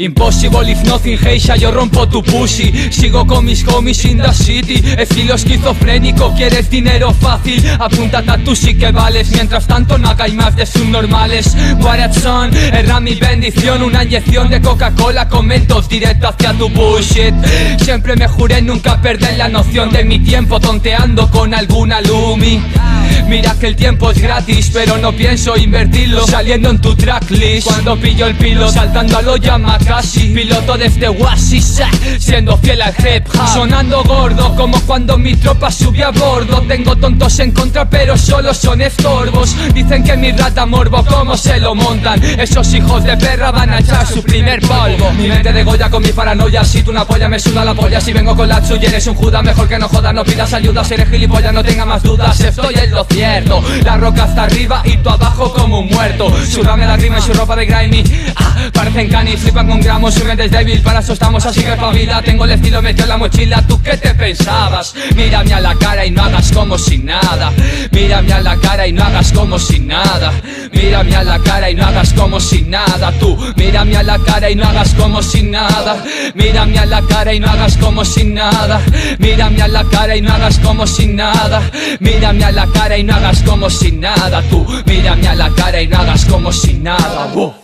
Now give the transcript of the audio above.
Impossible if nothing, heisha, yo rompo tu pussy. Sigo con mis homies in the city. Estilo esquizofrénico, quieres dinero fácil, apúntate a tú sí que vales. Mientras tanto no hagáis más de subnormales. What son, era mi bendición. Una inyección de Coca-Cola con mentos directo hacia tu bullshit. Siempre me juré nunca perder la noción de mi tiempo tonteando con alguna lumi. Mira que el tiempo es gratis, pero no pienso invertirlo saliendo en tu tracklist. Cuando pillo el pilo, saltando a lo Yamakasi. Piloto desde Oasis, siendo fiel al hip hop. Sonando gordo, como cuando mi tropa subió a bordo. Tengo tontos en contra, pero solo son estorbos. Dicen que mi rata morbo, ¿cómo se lo montan? Esos hijos de perra van a echar su primer polvo. Mi mente de Goya con mi paranoia. Si tú una polla me suda la polla. Si vengo con la suya eres un juda. Mejor que no jodas, no pidas ayuda. Si eres gilipollas no tenga más dudas. Estoy en lo cierto. La roca está arriba y tú abajo como un muerto. Su rame la grima y su ropa de grimy. Parecen canis, flipan con gramos. Su mente es débil, para eso estamos así que espabila. Tengo el estilo metido en la mochila. ¿Tú qué te pensabas? Mírame a la cara y no hagas como si nada. Mírame a la cara y no hagas como si nada. Mírame a la cara y no hagas como si nada. Tú, mírame a la cara y no hagas como si nada. Mírame a la cara y no hagas como si nada. Mírame a la cara y no hagas como si nada. Mírame a la cara y no hagas como si nada. Tú, mírame a la cara y no hagas como si nada.